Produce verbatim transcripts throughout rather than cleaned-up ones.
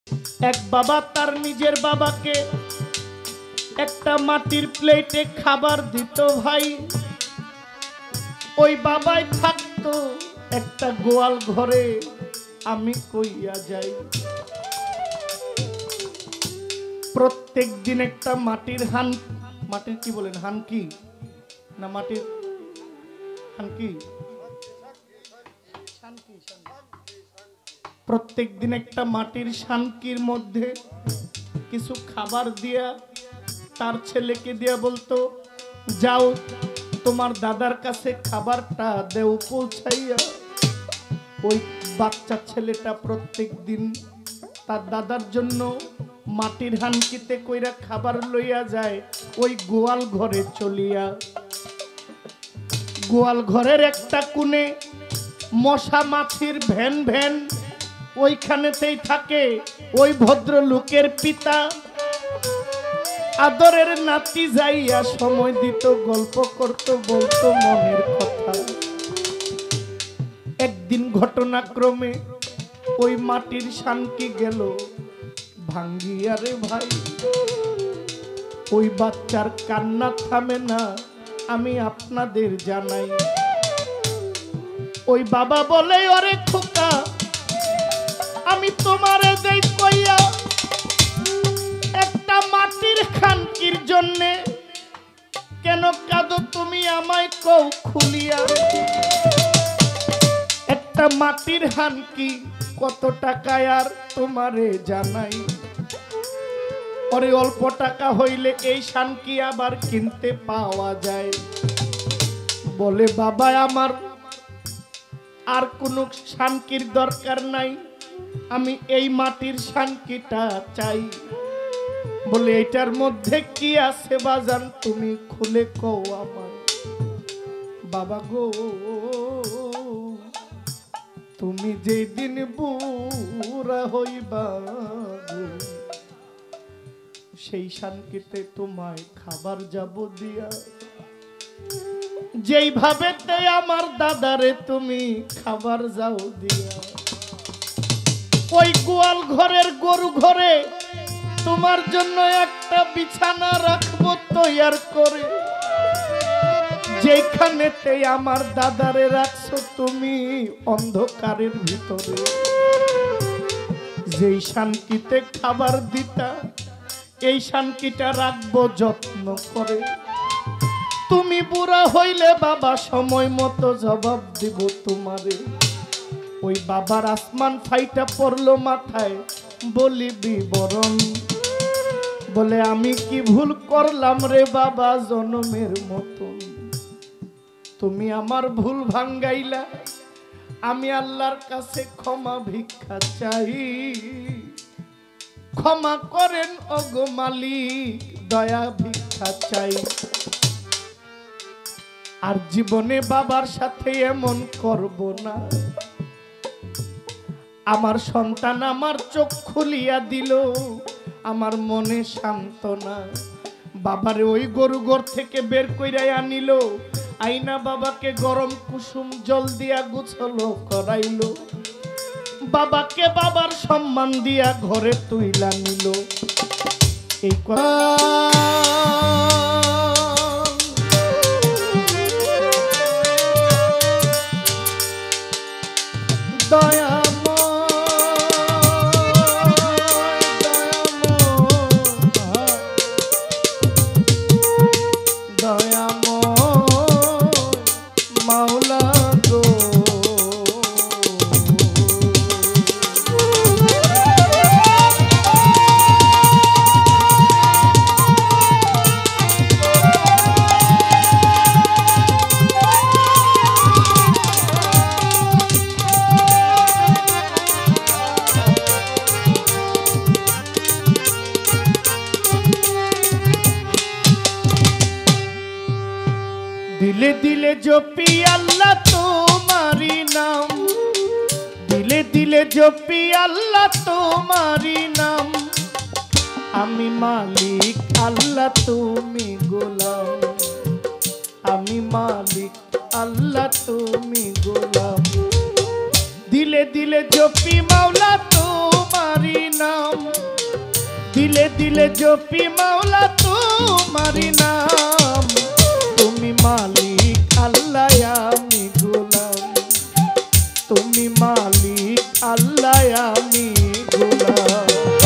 এক বাবা তার নিজের বাবাকে একটা মাটির প্লেটে খাবার দিত ভাই। ওই বাবাই থাকতো একটা গোয়াল ঘরে, আমি কইয়া যাই। প্রত্যেক দিন একটা মাটির হান, মাটির কি বলেন হানকি না মাটির হানকি, প্রত্যেক দিন একটা মাটির শানকির মধ্যে কিছু খাবার দিয়া তার ছেলেকে দিয়া বলতো, যাও তোমার দাদার কাছে খাবারটা দেও পৌঁছাইয়া। ওই বাচ্চা ছেলেটা প্রত্যেক দিন তার দাদার জন্য মাটির হানকিতে কইরা খাবার লইয়া যায় ওই গোয়াল ঘরে চলিয়া। গোয়াল ঘরের একটা কোণে মশা মাছির ভ্যান ভ্যান ওইখানেতেই থাকে ওই ভদ্রলোকের পিতা। আদরের নাতি যাইয়া সময় দিত, গল্প করত, বলতো মনের কথা। একদিন ঘটনাক্রমে ওই মাটির শানকি গেল ভাঙ্গিয়া রে ভাই। ওই বাচ্চার কান্না থামে না, আমি আপনাদের জানাই। ওই বাবা বলে, ওরে খোকা আমি তোমারে দেই কইয়া একটা মাটির খানকির জন্যে, কেন কাঁদো তুমি আমায় কও খুলিয়া। একটা মাটির হানকি কত টাকায় আর তোমারে জানাই। ওরে অল্প টাকা হইলে এই শানকি আবার কিনতে পাওয়া যায়। বলে বাবা আমার আর কোনো শানকির দরকার নাই, আমি এই মাটির শানকিটা চাই। বলে এটার মধ্যে কি আছে বাজান তুমি খুলে কও আমার। বাবা গো তুমি যেই দিন বুড়া হইবা সেই শানকিতে তোমায় খাবার যাব দিয়া। যেইভাবে আমার দাদারে তুমি খাবার যাও দিয়া, ওই গোয়াল ঘরের গরু ঘরে তোমার জন্য একটা বিছানা রাখবো তৈয়ার করে। যেখানেতে আমার দাদারে রাখছো তুমি অন্ধকারের ভিতরে, যেই শানকিতে খাবার দিতা এই শানকিটা রাখবো যত্ন করে। তুমি বুড়া হইলে বাবা সময় মতো জবাব দিব তোমারে। ওই বাবার আসমান ফাইটা পড়লো মাথায়, বলি বিবরণ। বলে আমি কি ভুল করলাম রে বাবা জনমের মতন, তুমি আমার ভুল ভাঙ্গাইলা, আমি আল্লাহর কাছে ক্ষমা ভিক্ষা চাই। ক্ষমা করেন ওগো মালিক, দয়া ভিক্ষা চাই। আর জীবনে বাবার সাথে এমন করব না। আমার সন্তান আমার চোখ খুলিয়া দিল, আমার মনে সান্ত্বনা। বাবারে ওই গরু ঘর থেকে বের কইরা আনিল, আইনা বাবাকে গরম কুসুম জল দিয়া গোছল করাইল। বাবাকে বাবার সম্মান দিয়া ঘরে তুইলা নিল। এই কথা দয়া दिले दिले जपी अल्लाह तुम्हारी नाम, दिले दिले जपी अल्लाह तुम्हारी नाम। आमी मालिक अल्लाह तुमी गोलाम, आमी मालिक अल्लाह तुमी गोलाम। दिले दिले जपी मौला तुम তোমারি নাম দিলে দিলে জপি মাওলা তোমারি নাম তুমি মালিক আল্লাহ আমি গোলাম তুমি মালিক আল্লাহ আমি গোলাম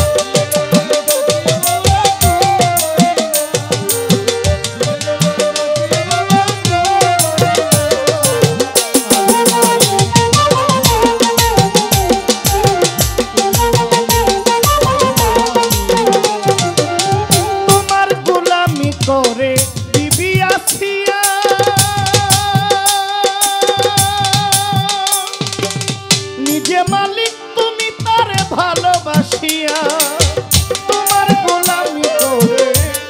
করে দিবি আসিয়া নিজে মালিক তুমি তারে ভালোবাসিয়া তোমার গোলামি করে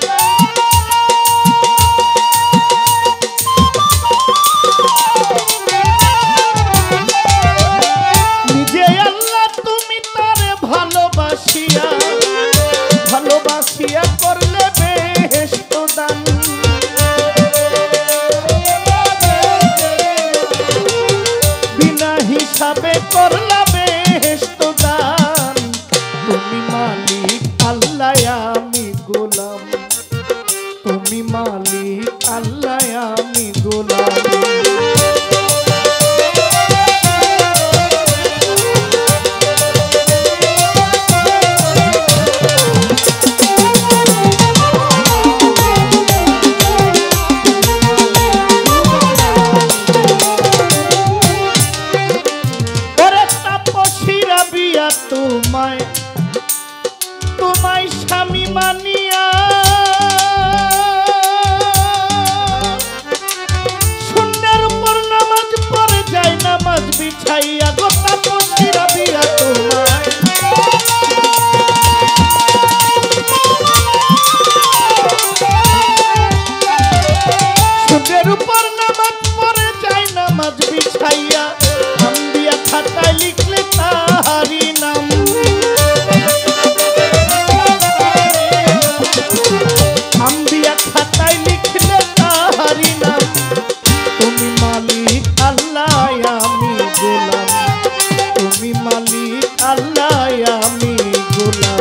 নিজে আল্লাহ তুমি তারে ভালোবাসিয়া ভালোবাসিয়া করলে বিনা হিসাবে করলা বেহেশত দান তুমি মালিক আল্লাহ আমি গোলাম তুমি মালিক আল্লাহ আমি গোলাম তোমায় তোমায় স্বামী মানিয়া সুন্দর উপর নামাজ পড়ে যায় নামাজ বিছাইয়া গোটা পশিরা বিয়া তোমায় সুন্দর উপর নামাজ পড়ে যায় নামাজ বিছাইয়া আম্বিয়া খাতায় লিখলে তাহারি নাম আম্বিয়া খাতায় লিখলে তাহারি নাম তুমি মালিক আল্লাহ আমি গোলাম তুমি মালিক আল্লাহ আমি গোলাম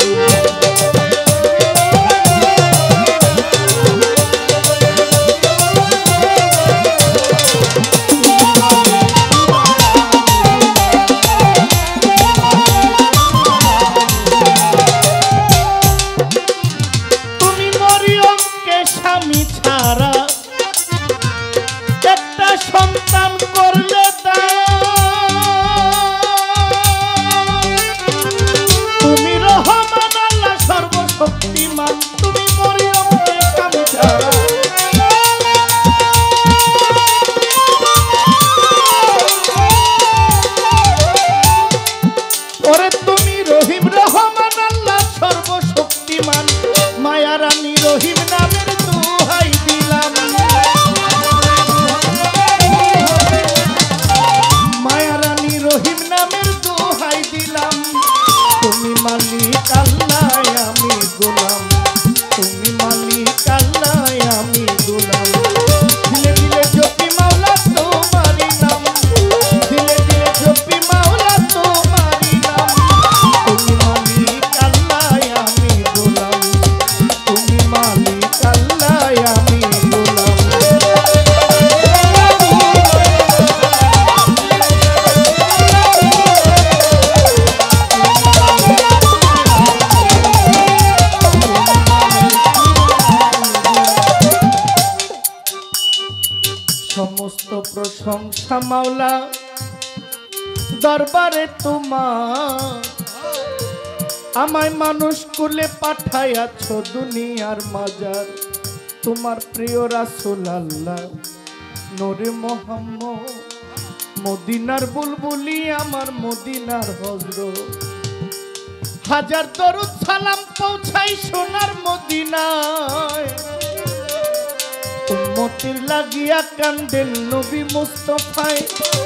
স্বামী ছাড়া একটা সন্তান করলে তুমি রহমান আল্লাহ সর্বশক্তিমান তুমি মরিয়মকে স্বামী ছাড়া ওরে তুমি রহিম রহমান আল্লাহ সর্বশক্তিমান মায়া রানী রহিম নামের দোহাই দিলাম মায়া রানী রহিম নামের দোহাই দিলাম তুমি মালিক আল্লাহ আমি গোলাম তুমি মালিক আল্লাহ আমি গোলাম দিলে দিলে জপি মাওলা তোমারি নাম দিলে দিলে জপি মাওলা তোমারি নাম তুমি মালিক আল্লাহ আমি গোলাম তুমি মালিক আল্লাহ আমি গোলাম সমস্ত প্রশংসা মাওলা দরবারে তোমার আমায় মানুষ কুলে পাঠাইয়াছ দুনিয়ার মাজার তোমার প্রিয় রাসূল আল্লাহ নূরে মুহাম্মদ মদিনার বুলবুলি আমার মদিনার হযরত হাজার দরুদ সালাম পৌঁছাই সোনার মদিনায় উম্মতের লাগিয়া কান্দেন নবী মুস্তাফায়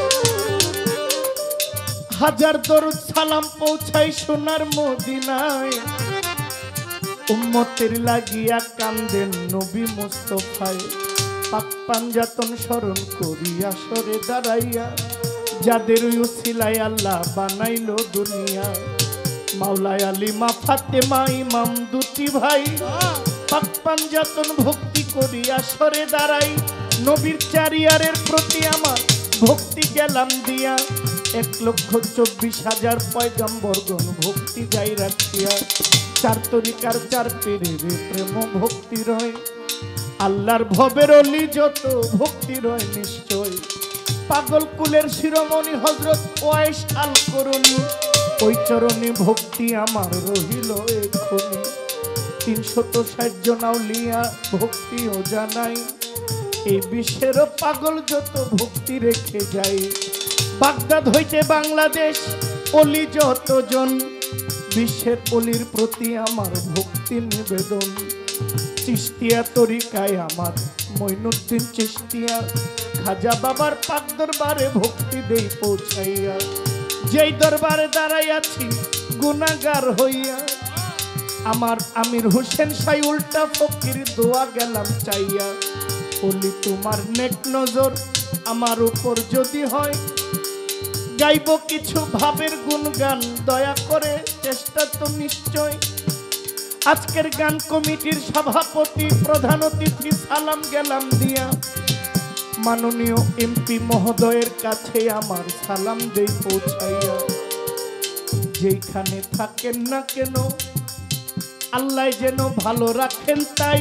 হাজার দরুদ সালাম পৌঁছাই সোনার মদিনায় উম্মতের লাগিয়া কান্দেন নবী মুস্তাফায় পাক পাঞ্জাতন স্মরণ করিয়া সরে দাঁড়াইয়া যাদের উসিলায় আল্লাহ বানাইলো দুনিয়া মাওলায় আলী মা ফাতেমা ইমাম দুটি ভাই পাক পাঞ্জাতন ভক্তি করি আসরে দাঁড়াই নবীর চারিয়ারের প্রতি আমার ভক্তি গেলাম দিয়া এক লক্ষ চব্বিশ হাজার পয়গম্বরগণ ভক্তি যাই রাখিয়া চার তরিকার চার পীরের প্রেম ভক্তি রয় আল্লাহর ভবের অলি যত ভক্তি রয় নিশ্চয় পাগল কুলের শিরোমণি হযরত ওয়াইস আল করুনি ওই চরণে ভক্তি আমার রহিল এক্ষুনি তিনশত ষাট জন আউলিয়া ভক্তিও জানাই এই বিশ্বের পাগল যত ভক্তি রেখে যায় বাগদাদ হইতে বাংলাদেশ অলি যতজন বিশ্বের অলির প্রতি আমার ভক্তি নিবেদন চিশতিয়া তরিকায় আমার মঈনুদ্দিন চিশতিয়া খাজা বাবার পাক দরবারে ভক্তি দেই পৌঁছাইয়া যেই দরবারে দাঁড়াই আছি গুনাহগার হইয়া আমার আমির হোসেন সাই উল্টা ফকির দোয়া গেলাম চাইয়া বলি তোমার নেক নজর আমার উপর যদি হয় গাইব কিছু ভাবের গুণগান দয়া করে চেষ্টা তো নিশ্চয় আজকের গান কমিটির সভাপতি প্রধান অতিথি সালাম গেলাম দিয়া মাননীয় এমপি মহোদয়ের কাছে আমার সালাম দেই পৌঁছাইয়া যেখানে থাকেন না কেন আল্লাহ যেন ভালো রাখেন তাই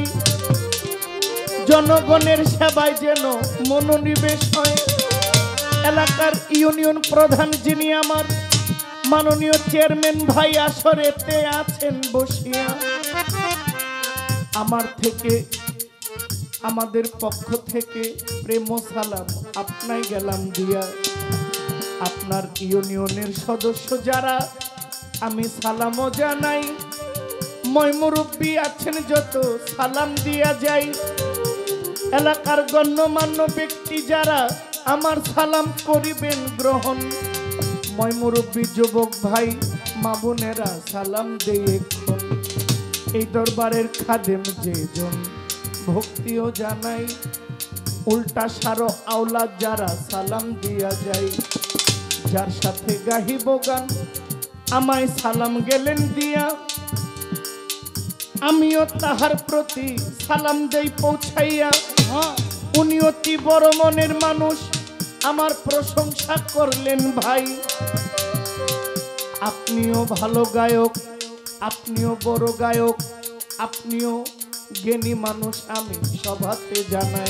জনগণের সেবায় যেন মনোনিবেশ হয় এলাকার ইউনিয়ন প্রধান যিনি আমার মাননীয় চেয়ারম্যান ভাই আসরেতে আছেন বসিয়া আমার থেকে আমাদের পক্ষ থেকে প্রেম সালাম আপনাই গেলাম দিয়া আপনার ইউনিয়নের সদস্য যারা আমি সালামও জানাই মই মুরব্বী আছেন যত সালাম দিয়া যাই এলাকার গণ্যমান্য ব্যক্তি যারা আমার সালাম করিবেন গ্রহণ মই মুরব্বী যুবক ভাই মা বোনেরা সালাম দেই এখন এই দরবারের খাদেম যেজন ভক্তিও জানাই উল্টা সারো আওলাদ যারা সালাম দিয়া যায় যার সাথে গাহিব গান আমায় সালাম গেলেন দিয়া আমিও তাহার প্রতি সালাম দেই পৌঁছাইয়া উনি অতি বড় মনের মানুষ আমার প্রশংসা করলেন ভাই আপনিও ভালো গায়ক আপনিও বড় গায়ক আপনিও জ্ঞানী মানুষ আমি সভাতে জানাই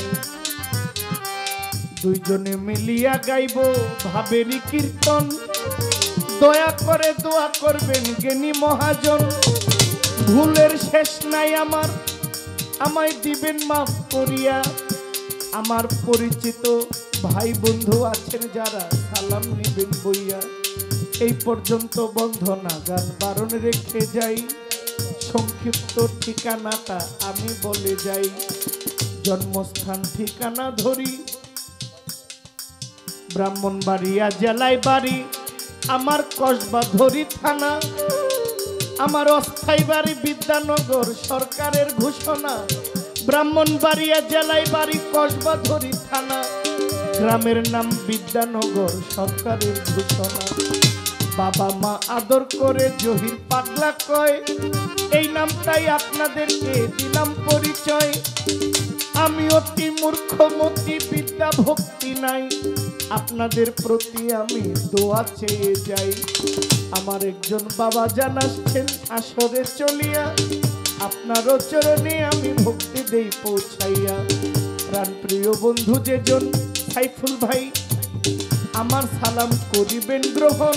দুইজনে মিলিয়া গাইব ভাবেরই কীর্তন দয়া করে দোয়া করবেন জ্ঞানী মহাজন ভুলের শেষ নাই আমার আমায় দিবেন মাফ করিয়া আমার পরিচিত ভাই বন্ধু আছেন যারা সালাম নিবেন বইয়া এই পর্যন্ত বন্ধনা গান বারণ রেখে যাই সংক্ষিপ্ত ঠিকানাটা আমি বলে যাই জন্মস্থান ঠিকানা ধরি ব্রাহ্মণবাড়িয়া জেলায় বাড়ি আমার কসবা ধরি থানা আমার অস্থায়ী বাড়ি বিদ্যানগর সরকারের ঘোষণা ব্রাহ্মণবাড়িয়া জেলায় বাড়ি কসবা ধরি থানা গ্রামের নাম বিদ্যানগর সরকারের ঘোষণা বাবা মা আদর করে জহির পাগলা কয় এই নামটাই আপনাদেরকে দিলাম পরিচয় আমি অতি মূর্খমতি বিদ্যা ভক্তি নাই আপনাদের প্রতি আমি দোয়া চেয়ে যাই আমার একজন বাবা জান আসছেন আসরে চলিয়া আপনারও চরণে আমি ভক্তি দেই পৌঁছাইয়া প্রাণপ্রিয় বন্ধু যেজন সাইফুল ভাই আমার সালাম করিবেন গ্রহণ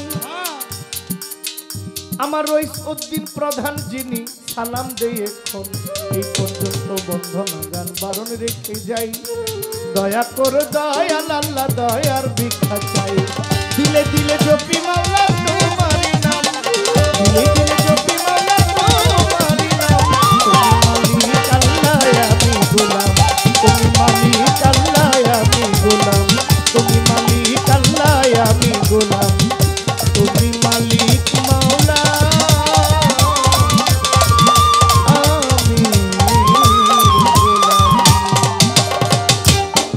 আমার রইস উদ্দিন প্রধান যিনি সালাম দেই এখন এই পর্যন্ত বন্ধনা গান বারণ রেখে যাই দয়া করে দয়াল আল্লাহ দয়ার ভিক্ষা চাই দিলে